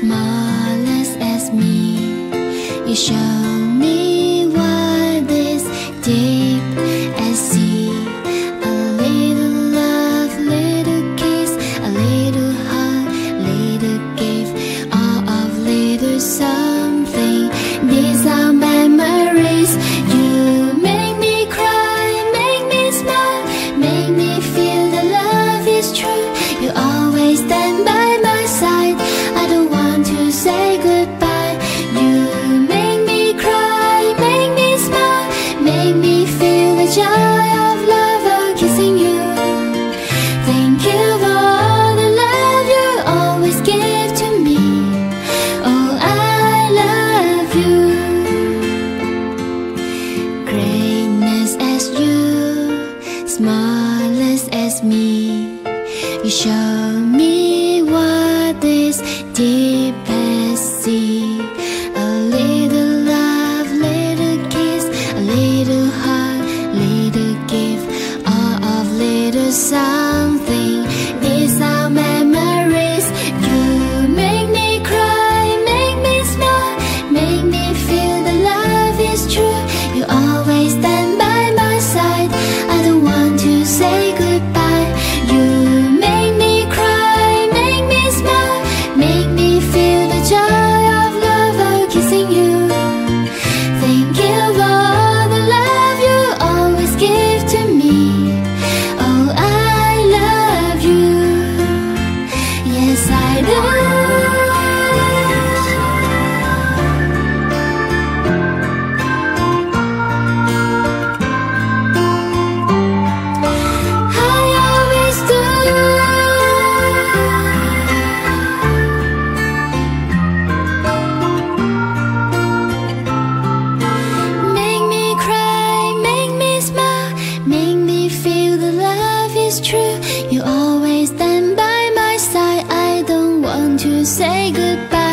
smallest as me. You show me what is deep as sea. A little love, little kiss, a little hug, little gift, all of little something. These are memories. You make me cry, make me smile, make me feel that love is true. You always stand by my side. I don't want to say goodbye. You make me cry, make me smile, make me feel the joy of love of kissing you. Thank you for all the love you always give to me. Oh, I love you. Greatness as you, smallest as me. You show me what is deep as sea. A little love, little kiss, a little hug, little gift, all of little something. These are memories. You make me cry, make me smile, make me feel that love is true. You always stand by my side. I don't want to say goodbye. You make me cry, make me smile, make me feel the joy of love of kissing you. Thank you for all the love you always give to me. Oh, I love you. Yes, I do. True, you always stand by my side. I don't want to say goodbye.